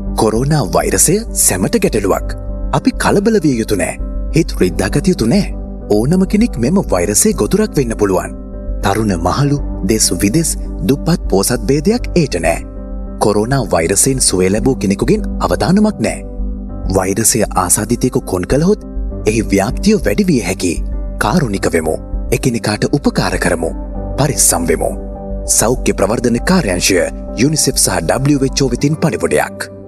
Corona වෛරසය සැමට ගැටලුවක්. අපි කලබල විය යුතු නෑ. හිත රිද්දාගත යුතු නෑ. ඕනම කෙනෙක් මෙම වෛරසය ගොදුරක් වෙන්න පුළුවන්. තරුණ මහලු දෙස් විදෙස් දුප්පත් පෝසත් භේදයක් ඒට නෑ. කොරෝනා වෛරසයෙන් සුවය ලැබූ කෙනෙකුගෙන් අවදානමක් නෑ. වෛරසය ආසාධිතයකු කොන් කළහොත් එහි ව්‍යාප්තිය වැඩි විය හැකි. කාරුණික වෙමු. එකිනෙකාට උපකාර කරමු. පරිස්සම් වෙමු. සෞඛ්‍ය ප්‍රවර්ධන කාර්යංශය යුනිසෙෆ් සහ WHO වෙතින් පණිවුඩයක්.